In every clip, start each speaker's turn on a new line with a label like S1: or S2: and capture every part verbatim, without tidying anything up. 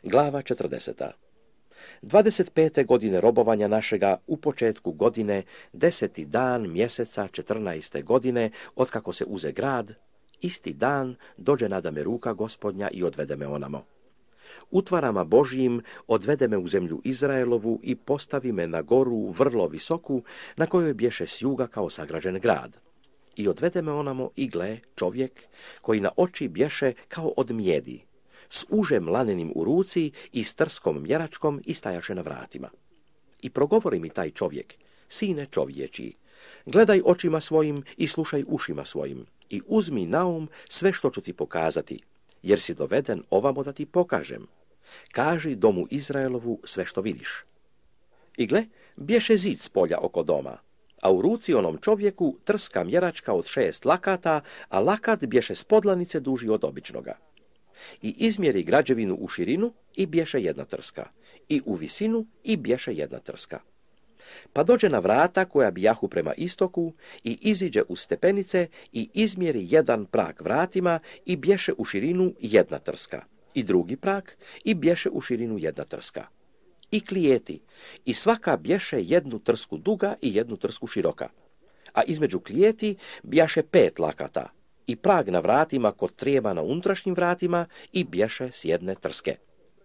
S1: Glava četrdeseta. dvadeset pete godine robovanja našega u početku godine, deseti dan mjeseca četrnaeste godine, otkako se uze grad, isti dan dođe nada me ruka Gospodnja i odvede me onamo. Utvarama Božjim odvede me u zemlju Izraelovu i postavi me na goru vrlo visoku, na kojoj bješe s juga kao sagrađen grad. I odvede me onamo i gle čovjek, koji na oči bješe kao od mjedi, s užem lanenim u ruci i s trskom mjeračkom i stajaše na vratima. I progovori mi taj čovjek: sine čovječi, gledaj očima svojim i slušaj ušima svojim i uzmi na um sve što ću ti pokazati, jer si doveden ovamo da ti pokažem. Kaži domu Izraelovu sve što vidiš. I gle, bješe zid s polja oko doma, a u ruci onom čovjeku trska mjeračka od šest lakata, a lakat bješe s podlanice duži od običnoga. I izmjeri građevinu u širinu i bješe jedna trska, i u visinu i bješe jedna trska. Pa dođe na vrata koja bijahu prema istoku i iziđe u stepenice i izmjeri jedan prag vratima i bješe u širinu jedna trska, i drugi prag i bješe u širinu jedna trska. I klijeti, i svaka bješe jednu trsku duga i jednu trsku široka, a između klijeti bjaše pet lakata, i prag na vratima kod trijema na unutrašnjim vratima i bješe s jedne trske.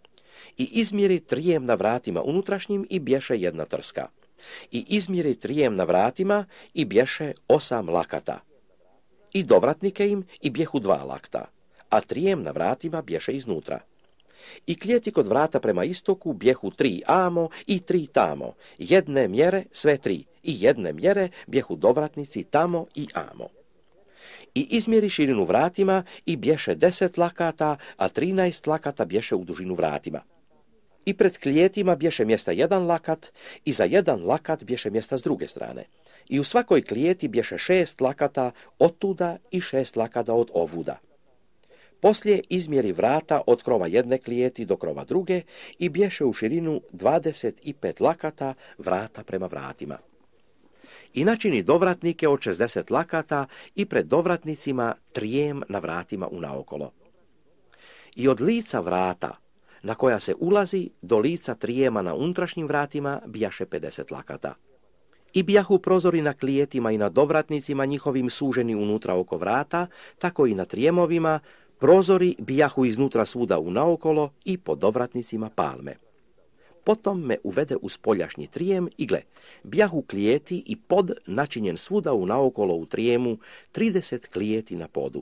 S1: I izmjeri trijem na vratima unutrašnjim i bješe jedna trska. I izmjeri trijem na vratima i bješe osam lakata. I dovratnike im i bjehu dva lakta, a trijem na vratima bješe iznutra. I klijeti kod vrata prema istoku bjehu tri amo i tri tamo, jedne mjere sve tri, i jedne mjere bjehu dovratnici tamo i amo. I izmjeri širinu vratima i bješe deset lakata, a trinaest lakata bješe u dužinu vratima. I pred klijetima bješe mjesta jedan lakat, i za jedan lakat bješe mjesta s druge strane. I u svakoj klijeti bješe šest lakata otuda i šest lakata od ovuda. Poslije izmjeri vrata od krova jedne klijeti do krova druge i bješe u širinu dvadeset pet lakata vrata prema vratima. I načini dovratnike od šezdeset lakata i pred dovratnicima trijem na vratima unaokolo. I od lica vrata na koja se ulazi do lica trijema na unutrašnjim vratima bijaše pedeset lakata. I bijahu prozori na klijetima i na dovratnicima njihovim suženi unutra oko vrata, tako i na trijemovima, prozori bijahu iznutra svuda unaokolo i po dovratnicima palme. Potom me uvede u spoljašnji trijem i gle, bijahu klijeti i pod načinjen svuda unaokolo u trijemu, trideset klijeti na podu.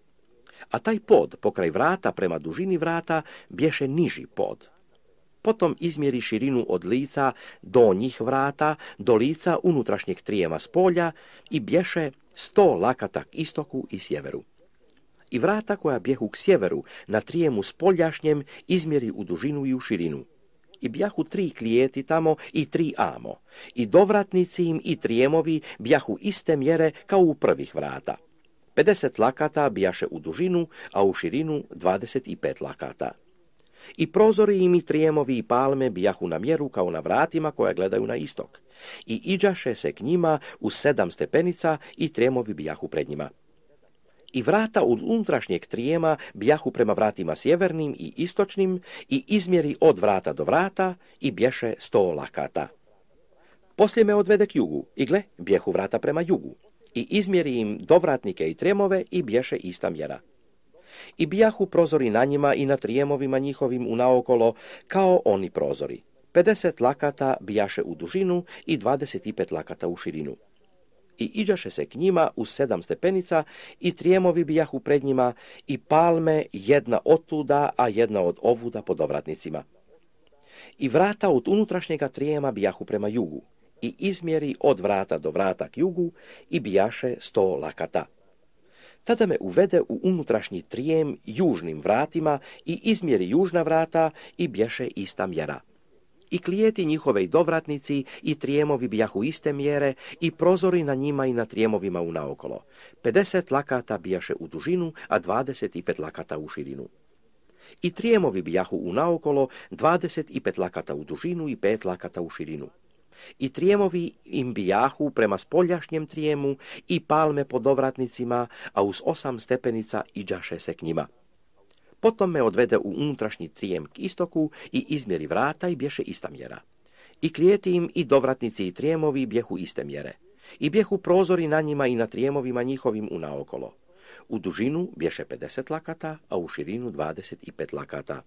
S1: A taj pod pokraj vrata prema dužini vrata bješe niži pod. Potom izmjeri širinu od lica donjih vrata do lica unutrašnjeg trijema s polja i bješe sto lakata k istoku i sjeveru. I vrata koja bjehu k sjeveru na trijemu spoljašnjem izmjeri u dužinu i u širinu. I bjahu tri klijeti tamo i tri amo. I dovratnici im i trijemovi bjahu iste mjere kao u prvih vrata. pedeset lakata bijaše u dužinu, a u širinu dvadeset pet lakata. I prozori im i trijemovi i palme bijahu na mjeru kao na vratima koja gledaju na istok. I iđaše se k njima u sedam stepenica i trijemovi bijahu pred njima. I vrata od unutrašnjeg trijema bijahu prema vratima sjevernim i istočnim i izmjeri od vrata do vrata i bješe sto lakata. Poslije me odvede k jugu i gle, bjehu vrata prema jugu. I izmjeri im dovratnike i trijemove i bješe ista mjera. I bijahu prozori na njima i na trijemovima njihovim unaokolo kao oni prozori. pedeset lakata bijaše u dužinu i dvadeset pet lakata u širinu. I iđaše se k njima u sedam stepenica i trijemovi bijahu pred njima i palme jedna otuda, a jedna od ovuda po dovratnicima. I vrata od unutrašnjega trijema bijahu prema jugu. I izmjeri od vrata do vrata k jugu i bijaše sto lakata. Tada me uvede u unutrašnji trijem južnim vratima i izmjeri južna vrata i bješe ista mjera. I klijeti njihove i dovratnici i trijemovi bijahu iste mjere i prozori na njima i na trijemovima unaokolo. pedeset lakata bijaše u dužinu, a dvadeset pet lakata u širinu. I trijemovi bijahu unaokolo, dvadeset pet lakata u dužinu i pet lakata u širinu. I trijemovi im bijahu prema spoljašnjem trijemu i palme po dovratnicima, a uz osam stepenica iđaše se k njima. Potom me odvede u unutrašnji trijem k istoku i izmjeri vrata i bješe ista mjera. I klijetim i dovratnici i trijemovi bjehu iste mjere. I bjehu prozori na njima i na trijemovima njihovim unaokolo. U dužinu bješe pedeset lakata, a u širinu dvadeset pet lakata.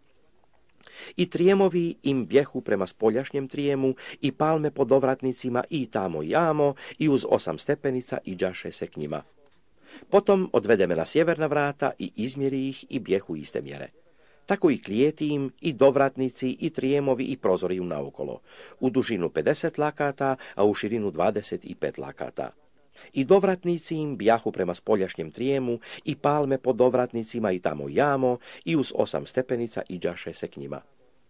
S1: I trijemovi im bjehu prema spoljašnjem trijemu i palme pod dovratnicima i tamo i amo i uz osam stepenica iđaše se k njima. Potom odvede me na sjeverna vrata i izmjeri ih i bjehu iste mjere. Tako i klijeti im i dovratnici i trijemovi i prozori unaokolo. U dužinu pedeset lakata, a u širinu dvadeset pet lakata. I dovratnici im bjahu prema spoljašnjem trijemu i palme pod dovratnicima i tamo jamo i uz osam stepenica iđaše se k njima.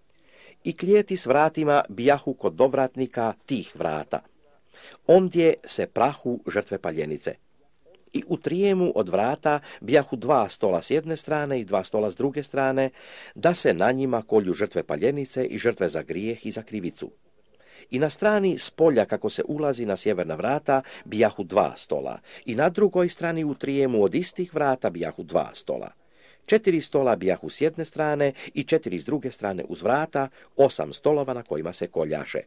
S1: I klijeti s vratima bjahu kod dovratnika tih vrata. Ondje se prahu žrtve paljenice. I u trijemu od vrata bjahu dva stola s jedne strane i dva stola s druge strane, da se na njima kolju žrtve paljenice i žrtve za grijeh i za krivicu. I na strani s polja kako se ulazi na sjeverna vrata bijahu dva stola i na drugoj strani u trijemu od istih vrata bijahu dva stola. Četiri stola bijahu s jedne strane i četiri s druge strane uz vrata, osam stolova na kojima se koljaše.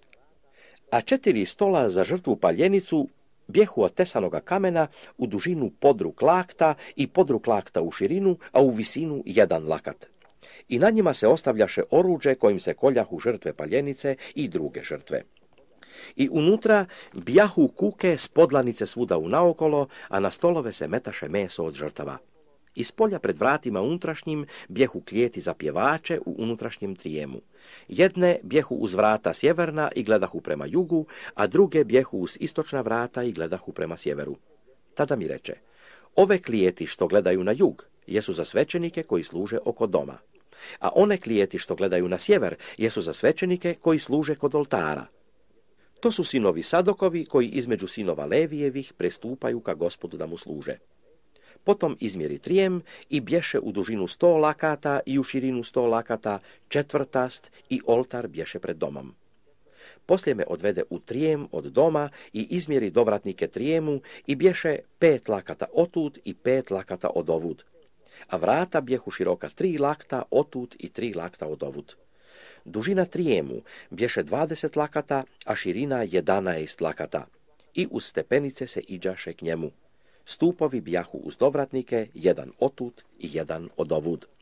S1: A četiri stola za žrtvu paljenicu bjehu od tesanoga kamena u dužinu podruk lakta i podruk lakta u širinu, a u visinu jedan lakat. I na njima se ostavljaše oruđe kojim se koljahu žrtve paljenice i druge žrtve. I unutra bjahu kuke s podlanice svuda unaokolo, a na stolove se metaše meso od žrtava. Iz polja pred vratima unutrašnjim bjehu klijeti za pjevače u unutrašnjem trijemu. Jedne bjehu uz vrata sjeverna i gledahu prema jugu, a druge bjehu uz istočna vrata i gledahu prema sjeveru. Tada mi reče, ove klijeti što gledaju na jug jesu za svećenike koji služe oko doma, a one klijeti što gledaju na sjever jesu za svećenike koji služe kod oltara. To su sinovi Sadokovi koji između sinova Levijevih prestupaju ka Gospodu da mu služe. Potom izmjeri trijem i bješe u dužinu sto lakata i u širinu sto lakata, četvrtast i oltar bješe pred domom. Poslije me odvede u trijem od doma i izmjeri dovratnike trijemu i bješe pet lakata otud i pet lakata odovud. A vrata bjehu široka tri lakta otud i tri lakta odovud. Dužina trijemu bješe dvadeset lakata, a širina jedanaest lakata. I uz stepenice se iđaše k njemu. Stupovi bjahu uz dovratnike, jedan otud i jedan odovud.